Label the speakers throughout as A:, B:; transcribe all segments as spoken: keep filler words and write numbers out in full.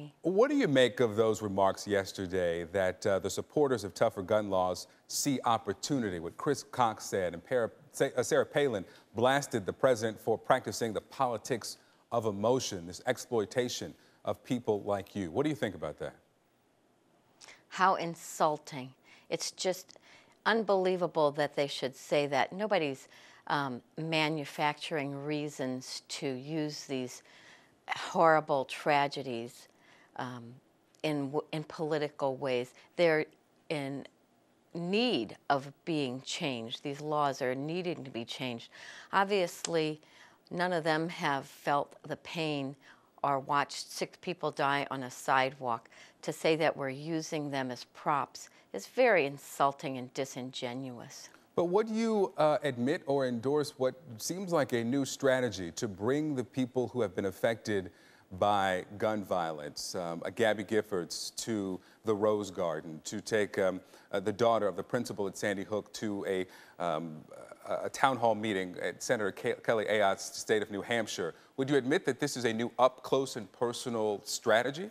A: What do you make of those remarks yesterday that uh, the supporters of tougher gun laws see opportunity? What Chris Cox said, and Para, uh, Sarah Palin blasted the president for practicing the politics of emotion, this exploitation of people like you. What do you think about that?
B: How insulting. It's just unbelievable that they should say that. Nobody's um, manufacturing reasons to use these horrible tragedies um, in, in political ways. They're in need of being changed. These laws are needing to be changed. Obviously, none of them have felt the pain or watched six people die on a sidewalk. To say that we're using them as props is very insulting and disingenuous.
A: But would you uh, admit or endorse what seems like a new strategy to bring the people who have been affected by gun violence, um, uh, Gabby Giffords, to the Rose Garden, to take um, uh, the daughter of the principal at Sandy Hook to a, um, a, a town hall meeting at Senator Ke Kelly Ayotte's state of New Hampshire? Would you admit that this is a new up-close and personal strategy?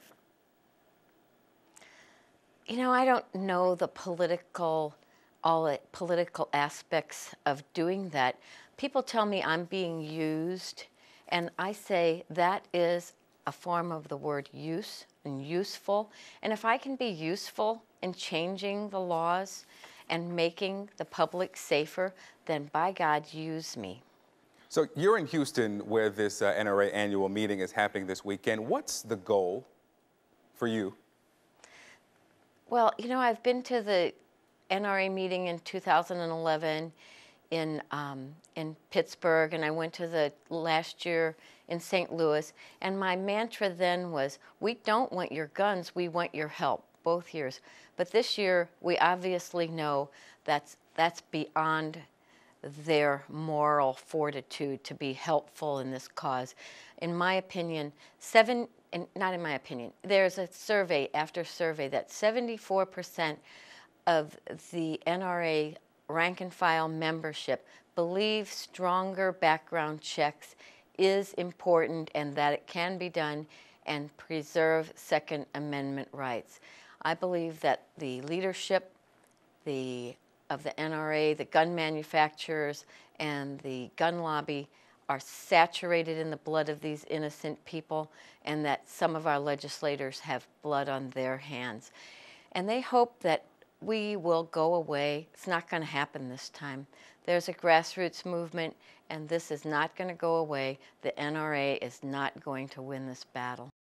B: You know, I don't know the political, all the political aspects of doing that. People tell me I'm being used, and I say that is a form of the word use and useful. And if I can be useful in changing the laws and making the public safer, then by God, use me.
A: So you're in Houston where this uh, N R A annual meeting is happening this weekend. What's the goal for you?
B: Well, you know, I've been to the N R A meeting in two thousand eleven in, um, in Pittsburgh, and I went to the last year in Saint Louis, and my mantra then was, we don't want your guns, we want your help, both years. But this year, we obviously know that's, that's beyond their moral fortitude to be helpful in this cause. In my opinion, seven, and not in my opinion, there's a survey after survey that seventy-four percent of the N R A rank and file membership believe stronger background checks is important and that it can be done and preserve Second Amendment rights. I believe that the leadership the, of the N R A, the gun manufacturers, and the gun lobby are saturated in the blood of these innocent people, and that some of our legislators have blood on their hands. And they hope that we will go away. It's not going to happen this time. There's a grassroots movement, and this is not going to go away. The N R A is not going to win this battle.